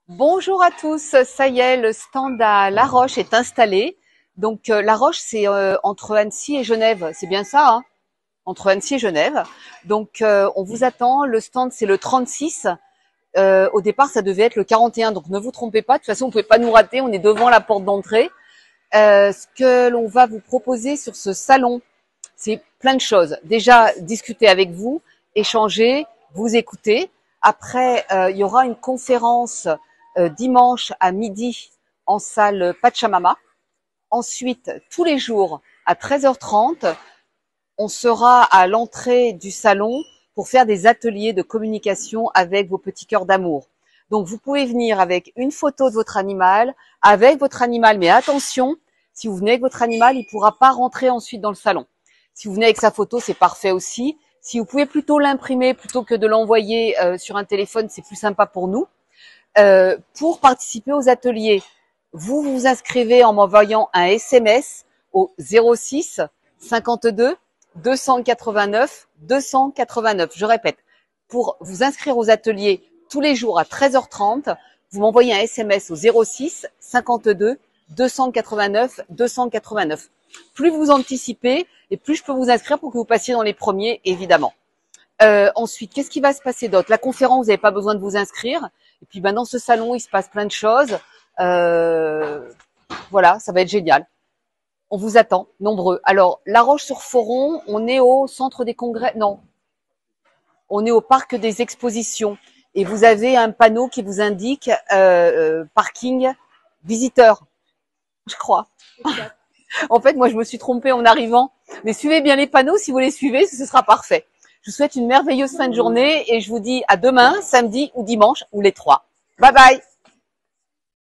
Bonjour à tous, ça y est, le stand à La Roche est installé. Donc La Roche, c'est entre Annecy et Genève, c'est bien ça, hein? Entre Annecy et Genève. Donc on vous attend, le stand c'est le 36. Au départ, ça devait être le 41, donc ne vous trompez pas, de toute façon, vous pouvez pas nous rater, on est devant la porte d'entrée. Ce que l'on va vous proposer sur ce salon, c'est plein de choses. Déjà, discuter avec vous, échanger, vous écouter. Après, il y aura une conférence dimanche à midi en salle Pachamama. Ensuite, tous les jours à 13h30, on sera à l'entrée du salon pour faire des ateliers de communication avec vos petits cœurs d'amour. Donc, vous pouvez venir avec une photo de votre animal, mais attention, si vous venez avec votre animal, il ne pourra pas rentrer ensuite dans le salon. Si vous venez avec sa photo, c'est parfait aussi. Si vous pouvez plutôt l'imprimer plutôt que de l'envoyer sur un téléphone, c'est plus sympa pour nous. Pour participer aux ateliers, vous vous inscrivez en m'envoyant un SMS au 06 52 289 289. Je répète, pour vous inscrire aux ateliers tous les jours à 13h30, vous m'envoyez un SMS au 06 52 289 289. Plus vous anticipez et plus je peux vous inscrire pour que vous passiez dans les premiers, évidemment. Ensuite, qu'est-ce qui va se passer d'autre? La conférence, vous n'avez pas besoin de vous inscrire. Et puis, dans ce salon, il se passe plein de choses. Voilà, ça va être génial. On vous attend, nombreux. Alors, La Roche-sur-Foron, on est au centre des congrès. Non, on est au parc des expositions. Et vous avez un panneau qui vous indique parking visiteur, je crois. En fait, moi, je me suis trompée en arrivant. Mais suivez bien les panneaux. Si vous les suivez, ce sera parfait. Je vous souhaite une merveilleuse fin de journée et je vous dis à demain, samedi ou dimanche, ou les trois. Bye bye!